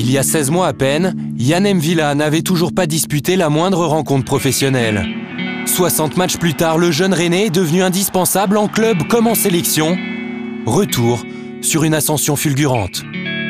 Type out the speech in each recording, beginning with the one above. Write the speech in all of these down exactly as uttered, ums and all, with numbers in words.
Il y a seize mois à peine, Yann M'Vila n'avait toujours pas disputé la moindre rencontre professionnelle. soixante matchs plus tard, le jeune Rennais est devenu indispensable en club comme en sélection. Retour sur une ascension fulgurante.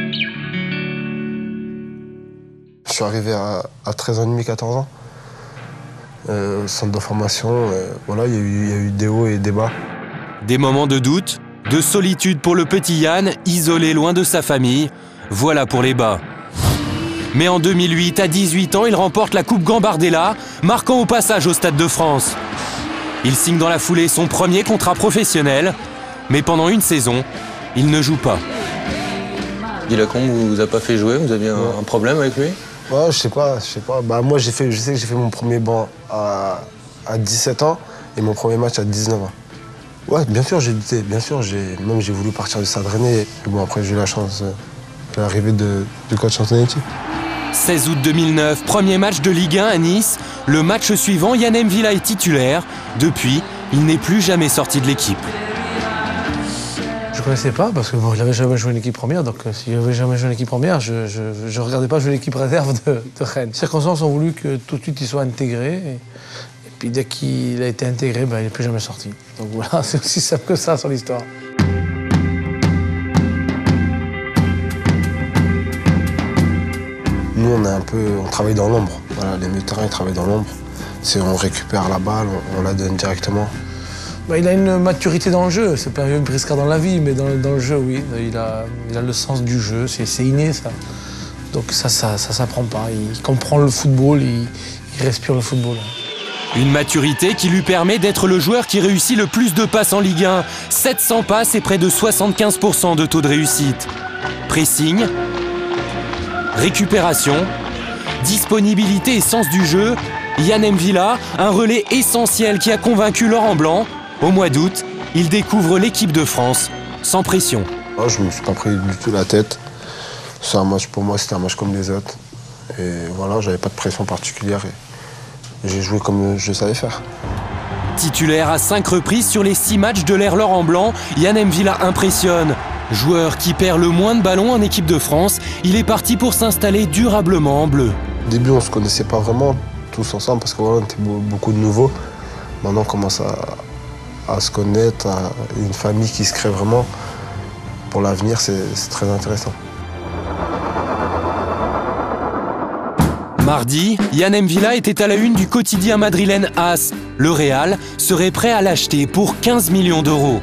Je suis arrivé à, à treize ans et demi, quatorze ans. Euh, au centre de formation, euh, voilà, il y a eu, il y a eu des hauts et des bas. Des moments de doute, de solitude pour le petit Yann, isolé loin de sa famille. Voilà pour les bas. Mais en deux mille huit, à dix-huit ans, il remporte la Coupe Gambardella, marquant au passage au Stade de France. Il signe dans la foulée son premier contrat professionnel, mais pendant une saison, il ne joue pas. Dilacombe vous a pas fait jouer, vous aviez un, ouais. un problème avec lui? Ouais, je sais pas, je sais pas. Bah, moi, j'ai fait, je sais que j'ai fait mon premier banc à, à dix-sept ans et mon premier match à dix-neuf ans. Ouais, bien sûr, j'ai douté, bien sûr, j'ai, même j'ai voulu partir du Stade Rennais. Mais bon, après, j'ai eu la chance de l'arrivée de, du coach Antonetti. seize août deux mille neuf, premier match de Ligue un à Nice. Le match suivant, Yann M'Vila est titulaire. Depuis, il n'est plus jamais sorti de l'équipe. Je ne connaissais pas parce que bon, il n'avait jamais joué une équipe première, donc euh, s'il n'avait jamais joué une équipe première, je ne regardais pas jouer l'équipe réserve de, de Rennes. Les circonstances ont voulu que tout de suite il soit intégré, et, et puis dès qu'il a été intégré, ben, il n'est plus jamais sorti. Donc voilà, c'est aussi simple que ça sur l'histoire. Nous, on est un peu, on travaille dans l'ombre. Voilà, les milieux de terrain, ils travaillent dans l'ombre. C'est on récupère la balle, on, on la donne directement. Bah, il a une maturité dans le jeu, c'est pas un briscard dans la vie, mais dans, dans le jeu, oui. Il a, il a le sens du jeu, c'est inné, ça. Donc ça, ça, ça s'apprend pas. Il comprend le football, il, il respire le football. Une maturité qui lui permet d'être le joueur qui réussit le plus de passes en Ligue un. sept cents passes et près de soixante-quinze pour cent de taux de réussite. Pressing, récupération, disponibilité et sens du jeu. Yann M'Vila, un relais essentiel qui a convaincu Laurent Blanc. Au mois d'août, il découvre l'équipe de France, sans pression. Oh, je ne me suis pas pris du tout la tête. C'est un match pour moi, c'était un match comme les autres. Et voilà, j'avais pas de pression particulière et j'ai joué comme je savais faire. Titulaire à cinq reprises sur les six matchs de l'ère Laurent Blanc, Yann M'Vila impressionne. Joueur qui perd le moins de ballons en équipe de France, il est parti pour s'installer durablement en bleu. Au début, on ne se connaissait pas vraiment tous ensemble parce qu'on était beaucoup de nouveaux. Maintenant, on commence à... à se connaître, à une famille qui se crée vraiment. Pour l'avenir, c'est très intéressant. Mardi, Yann M'Vila était à la une du quotidien madrilène AS. Le Real serait prêt à l'acheter pour quinze millions d'euros.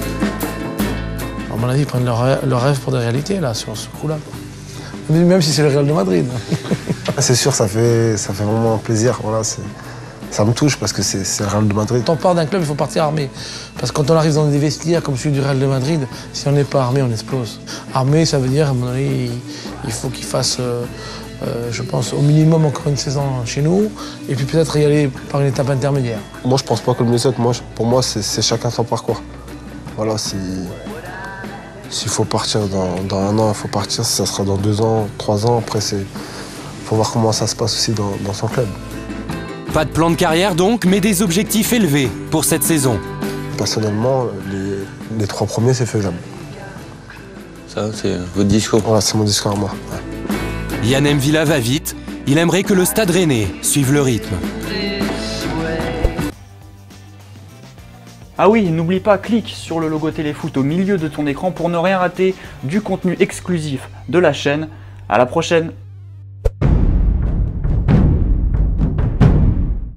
À mon avis, ils prennent leur, leur rêve pour des réalités, là, sur ce coup-là. Même si c'est le Real de Madrid. C'est sûr, ça fait, ça fait vraiment plaisir. Voilà, ça me touche parce que c'est le Real de Madrid. Quand on part d'un club, il faut partir armé. Parce que quand on arrive dans des vestiaires comme celui du Real de Madrid, si on n'est pas armé, on explose. Armé, ça veut dire, à mon avis, il faut qu'il fasse, euh, euh, je pense, au minimum encore une saison chez nous, et puis peut-être y aller par une étape intermédiaire. Moi, je pense pas comme les autres. Moi, pour moi, c'est chacun son parcours. Voilà, si s'il faut partir dans, dans un an, il faut partir. Si ça sera dans deux ans, trois ans, après, c'est faut voir comment ça se passe aussi dans, dans son club. Pas de plan de carrière donc, mais des objectifs élevés pour cette saison. Personnellement, les, les trois premiers, c'est faisable. Ça, c'est votre discours? Voilà, c'est mon discours à moi. Ouais. Yann M'Vila va vite. Il aimerait que le Stade Rennais suive le rythme. Ah oui, n'oublie pas, clique sur le logo Téléfoot au milieu de ton écran pour ne rien rater du contenu exclusif de la chaîne. À la prochaine!